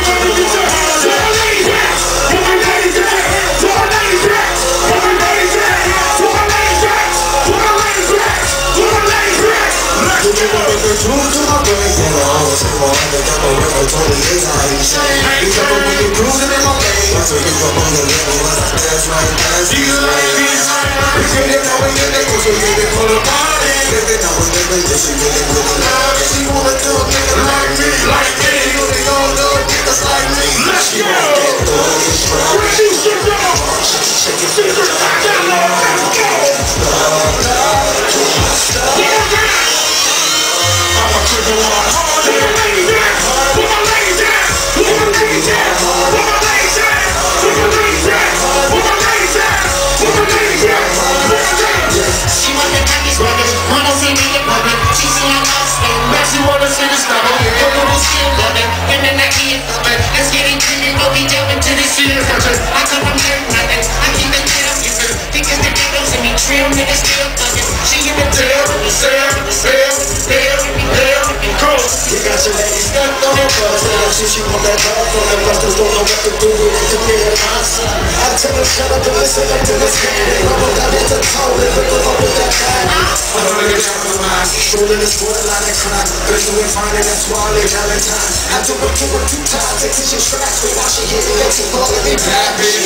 She want that dog from the busters, don't know what to do with it, commit homicide. I tell her shut up and listen up to this game. I'm about to tell it, but I'm up with that bag. I'm gonna get down with mine, strolling this borderline and crime. Girls doing fine and that's why they Valentine. I took her to her 2 times, take teaching tracks, but while she hit it, makes it call me bad bitch.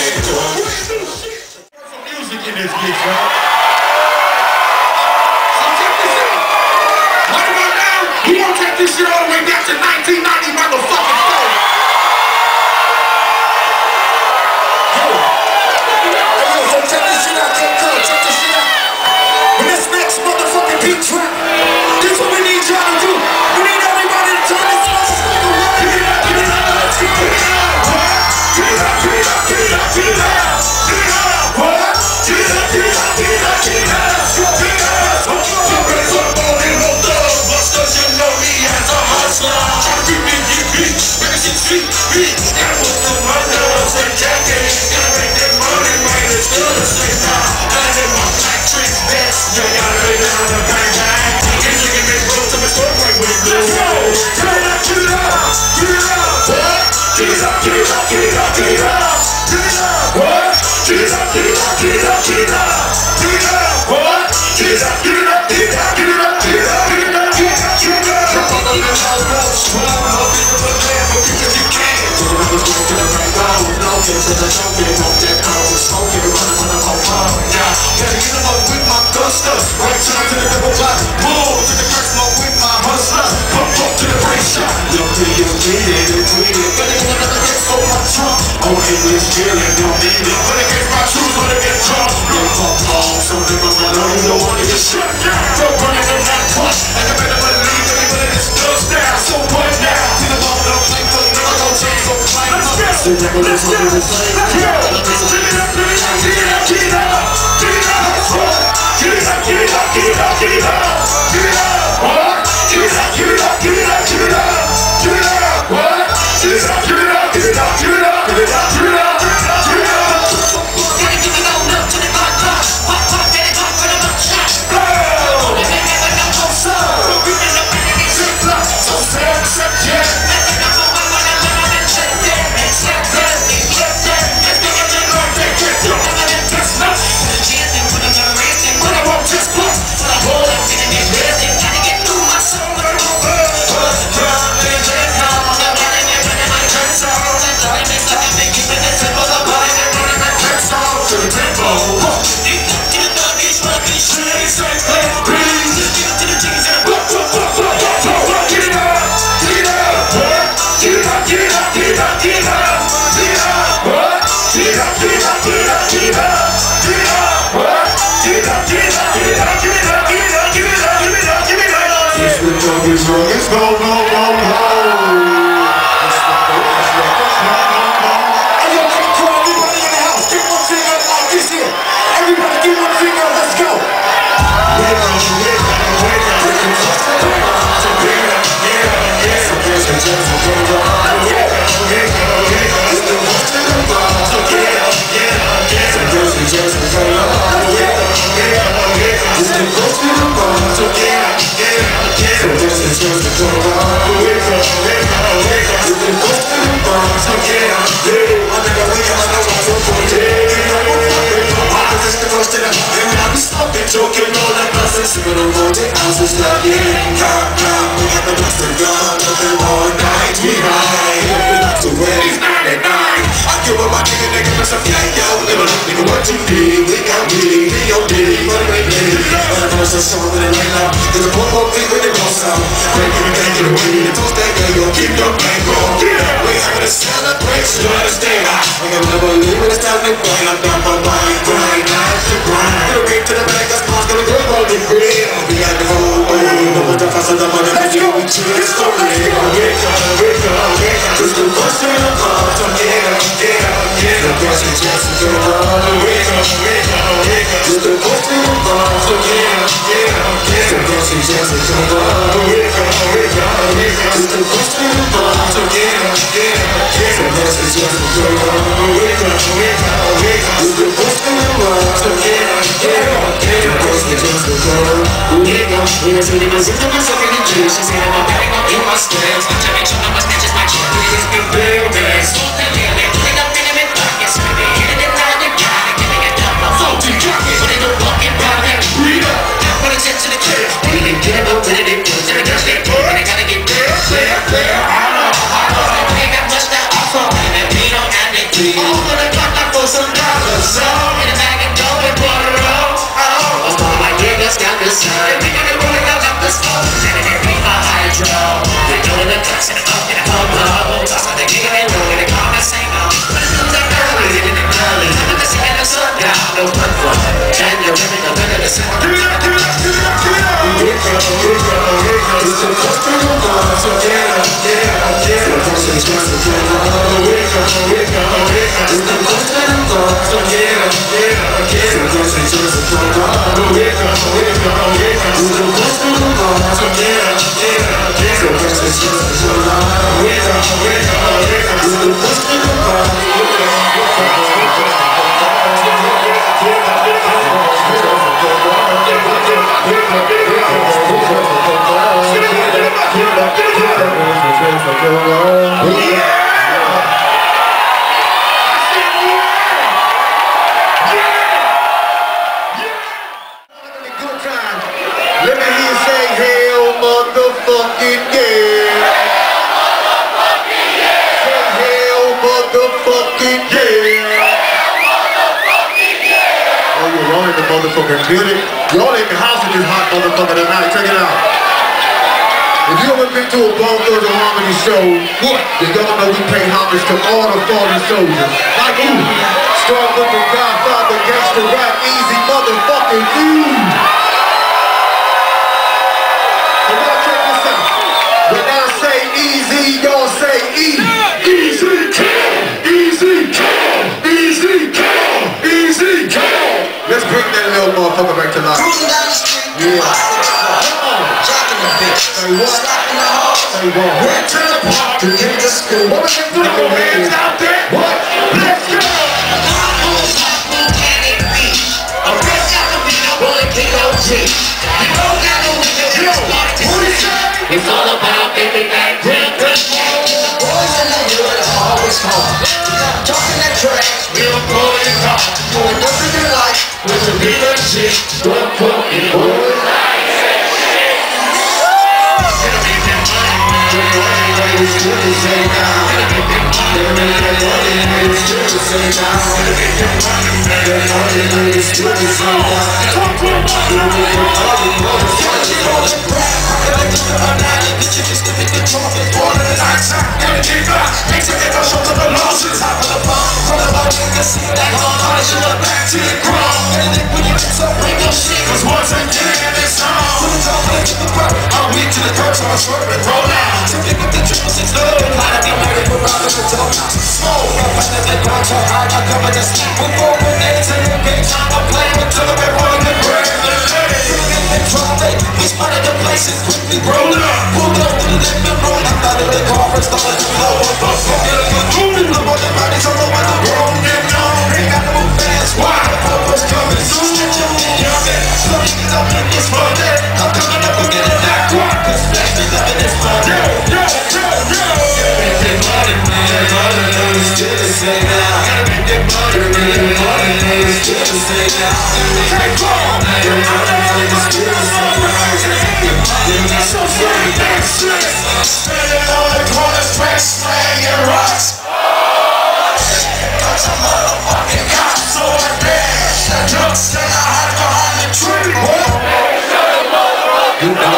Some music in this bitch, y'all. So check this out. Right about now, we gonna take this shit all the way back to 1990, motherfucking four. So check this shit out, check this shit out. When this next motherfucking beat drop, this is what we need y'all to do. We need everybody to turn this motherfucker around. Get it up, get it up, let's get it up. Get it up, get it up, get it up, get it up. Get it up, what? Get it up, get it up, get it up, get it up. Get it up, you raise up all in the thug busters, you know me as a hustler. Try to keep me get beat, make it street beat. That was the windows and jacket. Gotta make that money, man, it's still the same time. And in my black trick vest, you gotta lay down the bang bang. Can't you get me close to my store right when it goes. Get it up, get it up, get it up. What? Get it up, get it up, get it up, get it up. Get it up, what? Get it up, get it up, get it up, get it up. Get it up, what? Get it up, get it up, get it up, get it up, get it up, get it up, get it up, get it up. Jump on the little house, pull up into the land, but because you can. Get it up, get it up, right now. No, get to the jump, get it up, that cold. Smoke it, running on the whole bar. Yeah, gotta get them up with my guster. Right side to the double block. Pull to the first smoke with my hustler. Pump up to the break shot. Look to you, get it, tweet it. But they want to get so much trunk. Oh, English, chillin', don't need it. But it gets my shoes when they get drunk. They pump long, so they must not know you don't want to get shut down. Don't run it in that push. And you better believe everybody gets dust down. So what now? To the ball, don't play for the never don't change, so play. Let's go. So never lose what we was playing. Let's go. Get it up, get it up, get it up, get it up. Get it up, what? Get it up, get it up, get it up, get it up. Get it up, what? Get it up, get it up, get it up, get it up. Get it up, what? Get it up, get it up, get it up, get it up, get it up, get it up, get it up, get it up. Gotta give it on up to the clock, clock. Pop, pop, get it up for the buck shot. Go! Let me never know no son. We in the back of these zip block. So sad, except yeah. Let me know what I wanna learn and check that. Accept that, accept that. Let's get it like that. Don't ever let this nuts. Put a chance and put a race and put a won't just plus. So I hold up in the best and gotta get through my soul with a whole world. Let's go, go, go, go. Hey, yo, make it cool. Everybody in the house, get one finger up like this here. Everybody get one finger up, let's go. Just house is stuck in. We got the blast of gun, open all night. We high, so when it's 9 at night, I give up my nigga, that's a yo. Nigga, what you need? We got me, D.O.D. But I'm so strong with it right now. Cause the pump big with the boss out. Break everything to the way you toast that girl. Keep your bank on. We having a celebration, you understand? I can never leave when it's time to grind. I'm down for mine, grind, not to grind. Gonna bring to the back, that's cause gonna go on the grill. We got the whole way, no one to pass on the money. Let's go, let's go, let's go. Just the first thing I'm on, so yeah. The best is just to go on. Just the first thing I'm on, so yeah. The best is just to go on. Just the first thing I'm on, so yeah. The best is just to go on. Just the first thing I'm on, so yeah. The best is just to go on. She's in my bag, in my stairs. To make sure no one snatches my chair. It's the buildings. Putting up in the pockets. Hitting it down the guy. Giving it up my phone to drop it. Putting the walking down and read up. Put it to the kid. We didn't get up, we didn't get to the girls they put. And I gotta get clear. I know. We ain't got much to offer. And we don't have it. I'm gonna cut that for some dollars. So, in the bag and go and put it on. I'm all my niggas got this side. We gonna roll it out of the smoke. And it be my hydro. They doing the cuts and up and up low. Toss out the gig and they roll and they call me sing on. But it's still that early, hitting it early. I'm gonna see it sundown. No fun for and you're living the better the sound. Give it up. It's the first thing I'm on. So yeah. The first thing's just to go on. It's the first thing I'm on. So yeah. The first thing's just to go on. It's the first thing I'm on. So yeah. The first thing's just to go on. It's the first thing I'm on. Let me hear you say, hell motherfucking yeah. Say hell motherfucking yeah. Oh, y'all in the motherfucking building. Y'all in the house with this hot motherfucker tonight. Check it out. If you ever been to a Bone Thugs and Harmony show, then y'all know we pay homage to all the fallen soldiers. Like who? Start with the Godfather, gangsta rap, easy motherfucking dude. And y'all check this out. When I say easy, y'all say E. Easy kill, easy kill, easy kill, easy kill. Let's bring that little motherfucker back to life. Cruising down the street, jacking the bitch. Say what? Slapping the hoes. Say what? Went to the park to get to school. What are they doing? Throw hands out there. What? Let's go. It's all about baby back then. Boys in the hood are always home. Talking that trash, we don't pull it off. Doing nothing in life with a real shit. Don't put it on.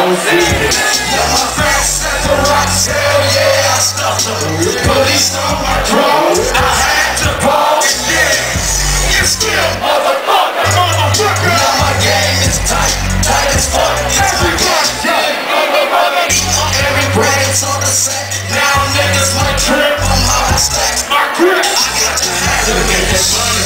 my facts at the rocks, hell yeah, I stuffed them. Police on my drone, I had to ball it, yeah. It's still motherfucker. Now my game is tight as fuck. Every brain's on the set. Now niggas might trip on how I stack my grip. I got to have to get this money.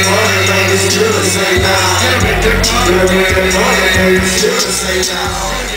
Say now.